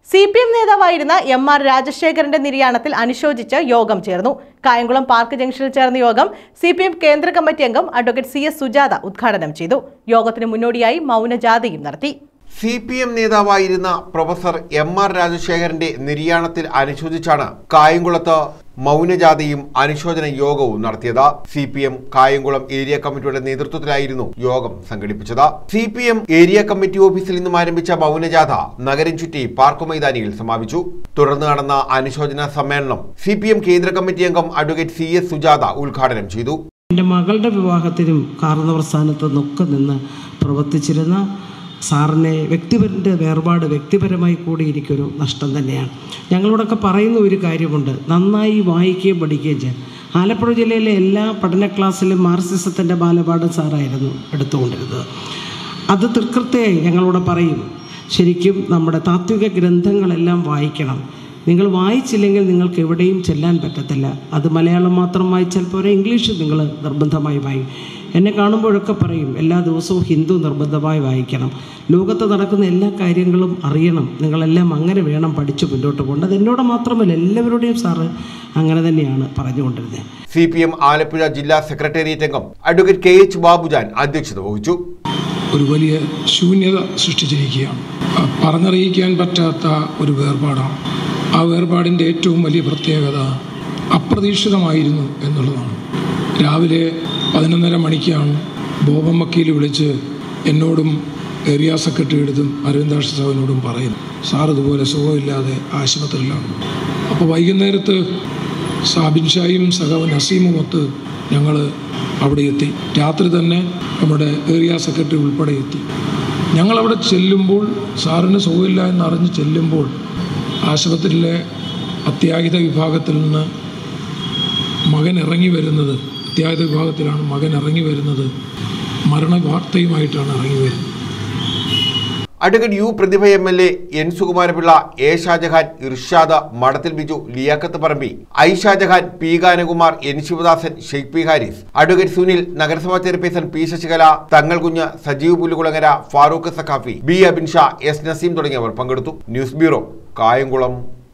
CPM നേതാവായിരുന്ന M.R. രാജശേഖരന്റെ നിര്യാണത്തിൽ അനുശോചിച്ച് യോഗം ചേർന്നു. കായംകുളം പാർക്ക് ജംഗ്ഷനിൽ ചേർന്ന യോഗം CPM കേന്ദ്ര കമ്മിറ്റി അംഗം അഡ്വക്കേറ്റ് CS സുജാത ഉദ്ഘാടനം ചെയ്തു. യോഗത്തിന് മുന്നോടിയായി മൗനജാഥയും നടത്തി. CPM നേതാവായിരുന്ന പ്രൊഫസർ M.R. രാജശേഖരന്റെ നിര്യാണത്തിൽ അനുശോചിച്ചാണ് കായംകുളത്ത് മൗനജാഥയും അനുശോചന യോഗവും നടത്തിയത്. CPM കായംകുളം ഏരിയ കമ്മിറ്റിയുടെ നേതൃത്വത്തിലായിരുന്നു യോഗം സംഘടിപ്പിച്ചത്. CPM ഏരിയ കമ്മിറ്റി ഓഫീസിൽ നിന്നും ആരംഭിച്ച മൗനജാഥ നഗരം ചുറ്റി പാർക്ക് മൈതാനിയിൽ സമാപിച്ചു. തുടർന്ന് നടന്ന അനുശോചന സമ്മേളനം CPM കേന്ദ്ര കമ്മിറ്റി അംഗം അഡ്വക്കേറ്റ് CS സുജാത ഉദ്ഘാടനം ചെയ്തു. എൻ്റെ മകളുടെ വിവാഹത്തിനും കാരണവർ സ്ഥാനത്ത് നിന്നൊക്കെ നിന്ന് പ്രവർത്തിച്ചിരുന്ന സാറിനെ വേർപാട് വ്യക്തിപരമായി കൂടി എനിക്കൊരു നഷ്ടം തന്നെയാണ്. ഞങ്ങളോടൊക്കെ പറയുന്ന ഒരു കാര്യമുണ്ട്, നന്നായി വായിക്കുകയും പഠിക്കുകയും ചെയ്യാൻ. ആലപ്പുഴ ജില്ലയിലെ എല്ലാ പഠന ക്ലാസ്സിലും മാർക്സിസത്തിൻ്റെ ബാലപാഠം സാറായിരുന്നു എടുത്തുകൊണ്ടിരുന്നത്. അത് തൃക്കൃത്യമായി ഞങ്ങളോട് പറയും, ശരിക്കും നമ്മുടെ താത്വിക ഗ്രന്ഥങ്ങളെല്ലാം വായിക്കണം. നിങ്ങൾ വായിച്ചില്ലെങ്കിൽ നിങ്ങൾക്ക് എവിടെയും ചെല്ലാൻ പറ്റത്തില്ല. അത് മലയാളം മാത്രം വായിച്ചാൽ പോരെ, ഇംഗ്ലീഷ് നിങ്ങൾ നിർബന്ധമായി വായിക്കും. എന്നെ കാണുമ്പോഴൊക്കെ പറയും, എല്ലാ ദിവസവും ഹിന്ദു നിർബന്ധമായി വായിക്കണം. ലോകത്ത് നടക്കുന്ന എല്ലാ കാര്യങ്ങളും അറിയണം. നിങ്ങളെല്ലാം അങ്ങനെ വേണം പഠിച്ചു മുന്നോട്ട് പോകേണ്ടത്. എന്നോട് മാത്രമല്ല, എല്ലാവരുടെയും സാറ് അങ്ങനെ തന്നെയാണ് പറഞ്ഞുകൊണ്ടിരുന്നത്. CPM ആലപ്പുഴ ജില്ലാ സെക്രട്ടേറിയറ്റ് അംഗം അഡ്വക്കേറ്റ് KH ബാബുജാൻ അധ്യക്ഷത വഹിച്ചു. ഒരു വലിയ ശൂന്യത സൃഷ്ടിച്ചിരിക്കുകയാണ്. പറഞ്ഞറിയിക്കാൻ പറ്റാത്ത ഒരു വേർപാടാണ്. ആ വേർപാടിൻ്റെ ഏറ്റവും വലിയ പ്രത്യേകത അപ്രതീക്ഷിതമായിരുന്നു എന്നുള്ളതാണ്. രാവിലെ 11:30 മണിക്കാണ് ബോബൻ വക്കീൽ വിളിച്ച് എന്നോടും ഏരിയ സെക്രട്ടറിയോടും അരവിന്ദാക്ഷ സാഹിനോടും പറയുന്നു, സാർ ഇതുപോലെ സുഖമില്ലാതെ ആശുപത്രിയിലാണ്. അപ്പോൾ വൈകുന്നേരത്ത് സാബിൻ ഷായും സഖാവ് നസീമുമൊത്ത് ഞങ്ങൾ അവിടെ എത്തി. രാത്രി തന്നെ നമ്മുടെ ഏരിയ സെക്രട്ടറി ഉൾപ്പെടെ എത്തി. ഞങ്ങളവിടെ ചെല്ലുമ്പോൾ, സാറിന് സുഖമില്ല എന്നറിഞ്ഞ് ചെല്ലുമ്പോൾ, ആശുപത്രിയിലെ അത്യാഹിത വിഭാഗത്തിൽ നിന്ന് മകൻ ഇറങ്ങി വരുന്നത്, അത്യാഹിത വിഭാഗത്തിലാണ് മകൻ ഇറങ്ങി വരുന്നത്, മരണവാർത്തയുമായിട്ടാണ് ഇറങ്ങി വരുന്നത്. Advocate U Prathibha MLA, N Sukumarapillai, A Shajahan, Irshad, Madathil Biju, Liyaqat Parambi, I Shajahan, P Ganakumar, N Sivadasan, Sheikh P Haris, advocate Sunil, നഗരസഭാ ചെയർപേഴ്സൺ P ശശികല, തങ്ങൾ കുഞ്ഞ്, സജീവ് പുല്ലുകുളങ്ങര, ഫാറൂഖ് സഖാഫി, B അബിൻഷാ, S നസീം തുടങ്ങിയവർ പങ്കെടുത്തു. News bureau, Kayamkulam.